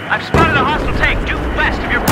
I've spotted a hostile tank due west of your